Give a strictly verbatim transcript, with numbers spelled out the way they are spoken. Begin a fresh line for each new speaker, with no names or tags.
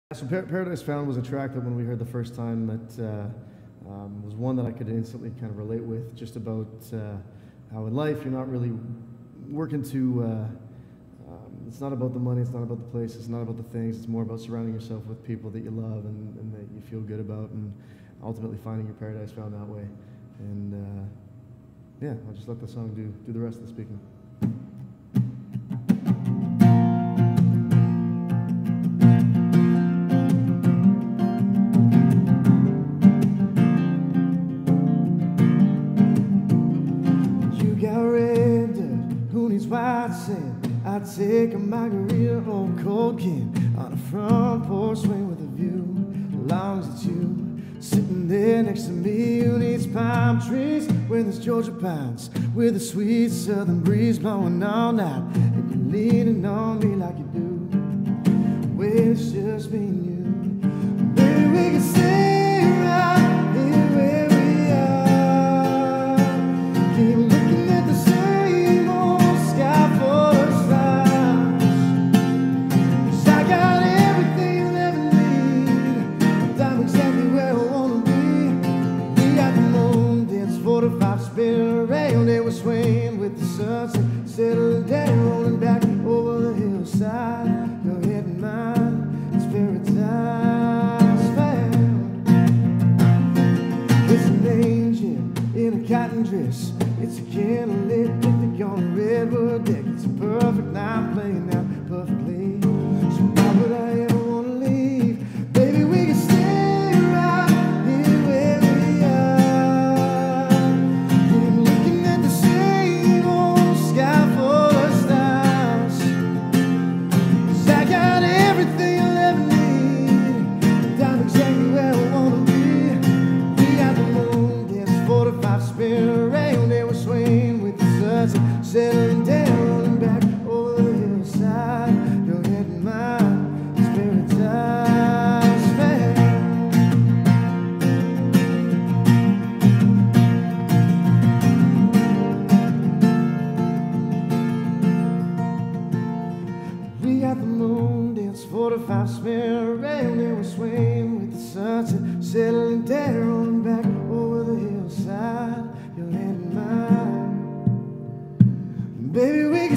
So Par Paradise Found was a track that when we heard the first time that uh, um, was one that I could instantly kind of relate with, just about uh, how in life you're not really working to, uh, um, it's not about the money, it's not about the place, it's not about the things, it's more about surrounding yourself with people that you love and, and that you feel good about, and ultimately finding your paradise found that way. And uh, yeah, I'll just let the song do, do the rest of the speaking.
White sand, I'd take a margarita on a cold can on a front porch swing with a view. As long as it's you sitting there next to me, who needs palm trees when there's Georgia pines, with a sweet southern breeze blowing all night, and you're leaning on me like you do. Well, it's just me and you. Baby, we can stay right here where we are. Keep looking at the same old sky for the stars. 'Cause I got everything you'll ever need, and I'm exactly where I wanna be. We got the moon dance, forty-five spinning around, and we're swaying with the sunset, settling down, rolling back over the hillside. Your head and mine, it's paradise found. It's an angel in a cotton dress, it's a candlelit picnic on a redwood deck. It's a perfect night playing out perfectly. So why would I ever want to leave? Baby, we can stay right here where we are. Keep looking at the same old sky for the stars. 'Cause I got everything you'll ever need, and I'm exactly where I want to be. We got the moon dance, forty-five spin around, and we're swaying with the sunset, settling down, rolling back over the hillside. Your head and mine, it's paradise found. We got the moon dance, forty-five spin around, and we're swaying with the sunset, settling down, rolling back over the hillside. Your head and mine, baby, we